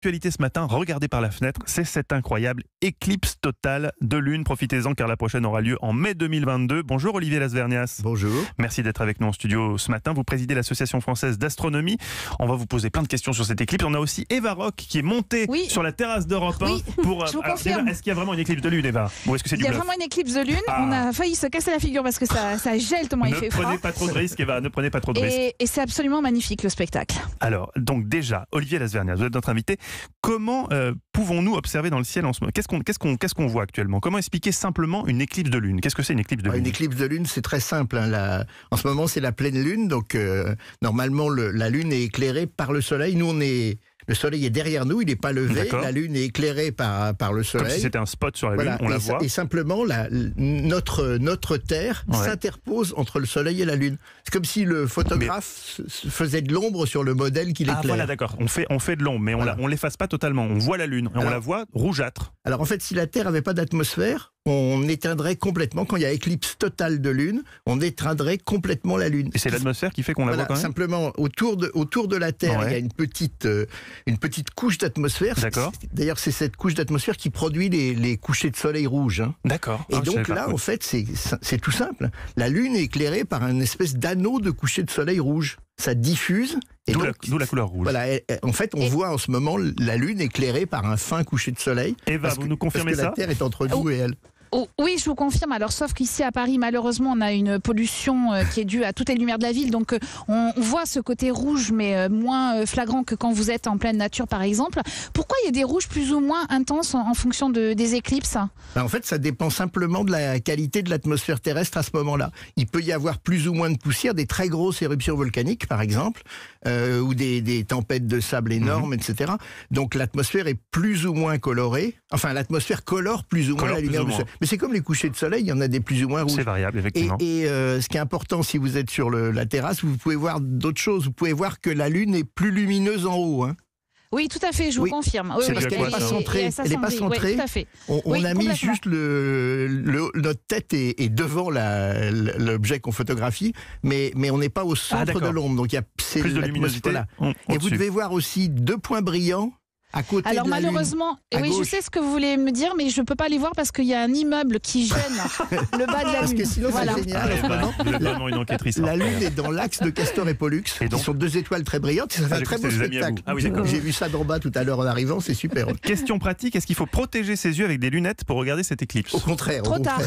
l'actualité ce matin, regardez par la fenêtre, c'est cette incroyable éclipse totale de lune. Profitez-en car la prochaine aura lieu en mai 2022. Bonjour Olivier Lasvernias. Bonjour. Merci d'être avec nous en studio ce matin. Vous présidez l'Association française d'astronomie. On va vous poser plein de questions sur cette éclipse. On a aussi Eva Rock qui est montée sur la terrasse d'Europe 1 pour... Je vous confirme. Est-ce qu'il y a vraiment une éclipse de lune, Eva? Ou est-ce que c'est du bluff? Il y a vraiment une éclipse de lune. On a failli se casser la figure parce que ça gèle tellement il fait froid. Ne prenez pas trop de risques, Eva. Ne prenez pas trop de risques. Et c'est absolument magnifique le spectacle. Alors, donc déjà, Olivier Lasvernias, vous êtes notre invité. Comment pouvons-nous observer dans le ciel en ce moment? Qu'est-ce qu'on voit actuellement? Comment expliquer simplement une éclipse de lune? Qu'est-ce que c'est une éclipse de lune? Une éclipse de lune, c'est très simple. En ce moment, c'est la pleine lune. Donc, normalement, la lune est éclairée par le soleil. Nous, le soleil est derrière nous, il n'est pas levé. La lune est éclairée par le soleil. Comme si c'était un spot sur la lune, on la voit. Et simplement, notre Terre s'interpose entre le soleil et la lune. C'est comme si le photographe faisait de l'ombre sur le modèle qu'il éclaire. Ah voilà, d'accord. On fait de l'ombre, mais on l'efface pas totalement. On voit la lune, et on la voit rougeâtre. Alors en fait, si la Terre n'avait pas d'atmosphère, on éteindrait complètement, quand il y a éclipse totale de lune, on éteindrait complètement la lune. Et c'est l'atmosphère qui fait qu'on la voit quand même? Simplement, autour de la Terre, il y a une petite couche d'atmosphère. D'accord. D'ailleurs, c'est cette couche d'atmosphère qui produit les couchers de soleil rouge. D'accord. Et donc là, en fait, c'est tout simple. La lune est éclairée par une espèce d'anneau de coucher de soleil rouge. Ça diffuse. D'où la couleur rouge. Voilà, en fait, on voit en ce moment la lune éclairée par un fin coucher de soleil. Eva, vous nous confirmez ça? Parce que la Terre est entre nous et elle. Oui, je vous confirme. Alors, sauf qu'ici à Paris, malheureusement, on a une pollution qui est due à toutes les lumières de la ville. Donc, on voit ce côté rouge, mais moins flagrant que quand vous êtes en pleine nature, par exemple. Pourquoi il y a des rouges plus ou moins intenses en fonction des éclipses? En fait, ça dépend simplement de la qualité de l'atmosphère terrestre à ce moment-là. Il peut y avoir plus ou moins de poussière, des très grosses éruptions volcaniques, par exemple, ou des tempêtes de sable énormes, etc. Donc, l'atmosphère est plus ou moins colorée. Enfin, l'atmosphère colore plus ou moins la lumière du soleil. Mais c'est comme les couchers de soleil, il y en a des plus ou moins rouges. C'est variable, effectivement. Et ce qui est important, si vous êtes sur la terrasse, vous pouvez voir d'autres choses. Vous pouvez voir que la lune est plus lumineuse en haut. Oui, tout à fait, je vous confirme. C'est parce qu'elle n'est pas centrée. Elle n'est pas centrée. Oui, tout à fait. On a mis juste notre tête est devant l'objet qu'on photographie, mais on n'est pas au centre de l'ombre. Donc il y a plus de luminosité. Et vous devez voir aussi deux points brillants. Alors malheureusement, je sais ce que vous voulez me dire, mais je ne peux pas les voir parce qu'il y a un immeuble qui gêne le bas de la lune. Parce que sinon c'est génial. Vraiment une enquêtrice. La lune est dans l'axe de Castor et Pollux. Ce sont deux étoiles très brillantes. Ça fait un très beau spectacle. J'ai vu ça d'en bas tout à l'heure en arrivant, c'est super. Question pratique, est-ce qu'il faut protéger ses yeux avec des lunettes pour regarder cette éclipse? Au contraire. Trop tard.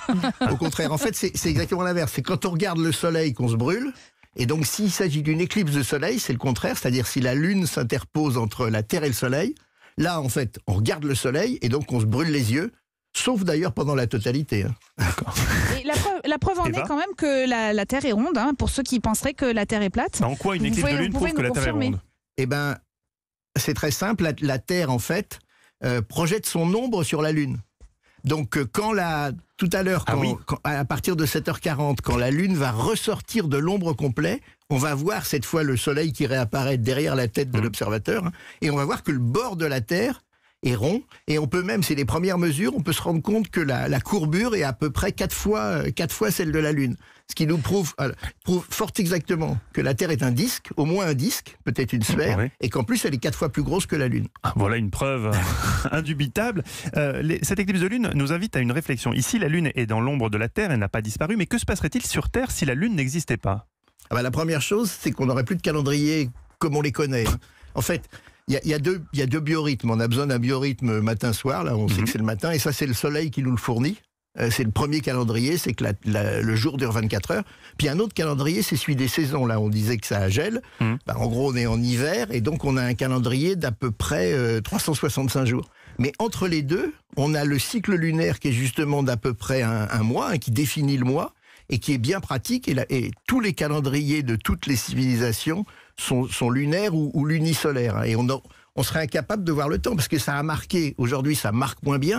Au contraire, en fait c'est exactement l'inverse. C'est quand on regarde le soleil qu'on se brûle. Et donc, s'il s'agit d'une éclipse de soleil, c'est le contraire, c'est-à-dire si la lune s'interpose entre la Terre et le soleil, là, en fait, on regarde le soleil et donc on se brûle les yeux, sauf d'ailleurs pendant la totalité. D'accord. Et la preuve en est quand même que la Terre est ronde, pour ceux qui penseraient que la Terre est plate. En quoi une éclipse de lune prouve que la Terre est ronde? Eh bien, c'est très simple, la Terre, en fait, projette son ombre sur la Lune. Donc, tout à l'heure, à partir de 7h40, quand la Lune va ressortir de l'ombre complet, on va voir cette fois le Soleil qui réapparaît derrière la tête de l'observateur, et on va voir que le bord de la Terre est rond, et on peut même, c'est les premières mesures, on peut se rendre compte que la courbure est à peu près 4 fois celle de la Lune. Ce qui nous prouve fort exactement que la Terre est un disque, au moins un disque, peut-être une sphère, et qu'en plus elle est 4 fois plus grosse que la Lune. Voilà une preuve indubitable. Cette éclipse de Lune nous invite à une réflexion. Ici, la Lune est dans l'ombre de la Terre, elle n'a pas disparu, mais que se passerait-il sur Terre si la Lune n'existait pas? La première chose, c'est qu'on n'aurait plus de calendrier comme on les connaît. En fait, il y a deux biorhythmes. On a besoin d'un biorhythme matin-soir, là on sait que c'est le matin, et ça c'est le soleil qui nous le fournit. C'est le premier calendrier, c'est que le jour dure 24 heures. Puis un autre calendrier, c'est celui des saisons. Là, on disait que ça gèle. En gros, on est en hiver, et donc on a un calendrier d'à peu près 365 jours. Mais entre les deux, on a le cycle lunaire qui est justement d'à peu près un mois, qui définit le mois, et qui est bien pratique. Et tous les calendriers de toutes les civilisations sont lunaires ou lunisolaires. Et on serait incapable de voir le temps, parce que ça a marqué, aujourd'hui ça marque moins bien,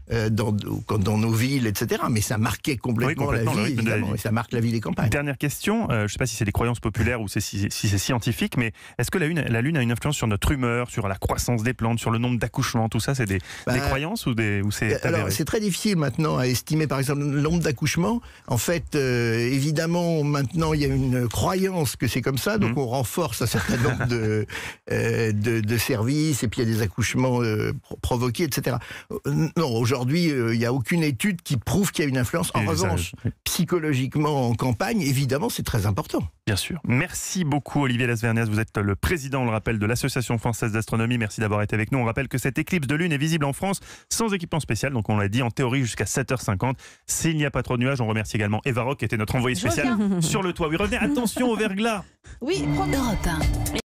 dans nos villes, etc. Mais ça marquait complètement, Oui, complètement la le vie, rythme de la évidemment, vie. et ça marque la vie des campagnes. Dernière question, je ne sais pas si c'est des croyances populaires ou si c'est scientifique, mais est-ce que la Lune a une influence sur notre humeur, sur la croissance des plantes, sur le nombre d'accouchements, tout ça, c'est des croyances ou c'est Alors, avéré? c'est très difficile maintenant à estimer, par exemple, le nombre d'accouchements. En fait, évidemment, maintenant, il y a une croyance que c'est comme ça, donc on renforce un certain nombre de services, et puis il y a des accouchements provoqués, etc. Non, aujourd'hui, il n'y a aucune étude qui prouve qu'il y a une influence. En revanche, psychologiquement, en campagne, évidemment, c'est très important. Bien sûr. Merci beaucoup Olivier Lasverniaz, vous êtes le président, on le rappelle, de l'Association française d'astronomie. Merci d'avoir été avec nous. On rappelle que cette éclipse de lune est visible en France sans équipement spécial, donc on l'a dit en théorie jusqu'à 7h50. S'il n'y a pas trop de nuages, on remercie également Eva Rock qui était notre envoyée spéciale sur le toit. Oui, revenez, attention au verglas. Oui, Europe 1.